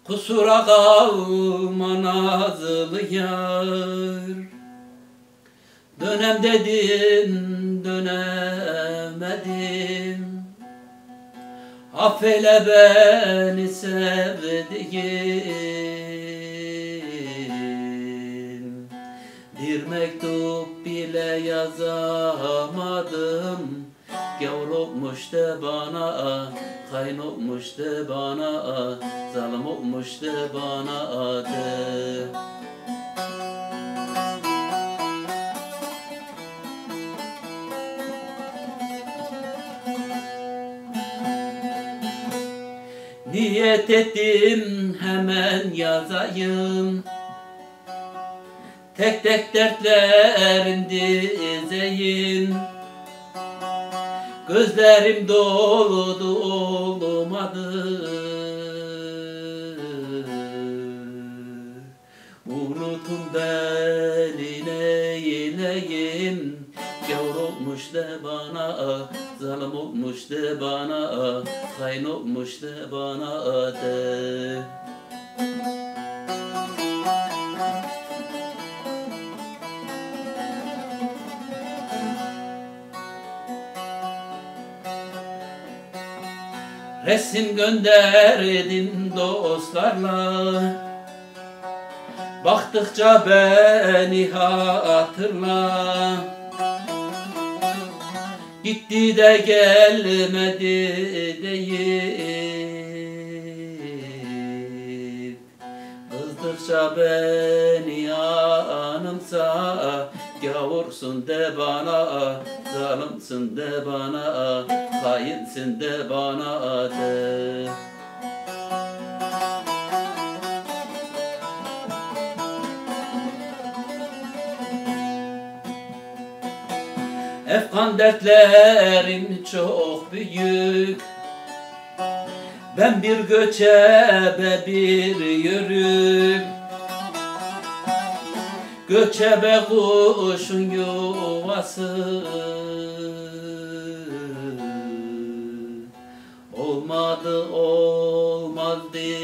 Kusura kalma nazlı yar. Dönem dedim dönemedim. Affeyle beni sevdiğim. Bir mektup bile yazamadım. Gavur olmuş de bana, hain olmuş de bana, zalim olmuş de bana de. Niyet ettim hemen yazayım, tek tek dertlerin dizeyim. Gözlerim doldu olmadı, unutun beni neyleyim. Gavur olmuş de bana, zalim olmuş de bana, hain olmuş de bana de. Resim gönderdim dostlarla, baktıkça beni hatırla. Gitti de gelmedi deyip, kızdıkça beni anımsa. Gavursun de bana, zalimsin de bana, hainsin de bana de. Efkan dertlerim çok büyük, ben bir göçebe bir yörük. Göçebe kuşun yuvası, olmadı olmaz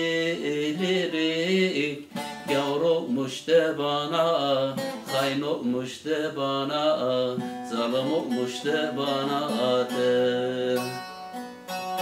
delirik. Yavur olmuş de bana, hain olmuş de bana, zalim olmuş de bana de.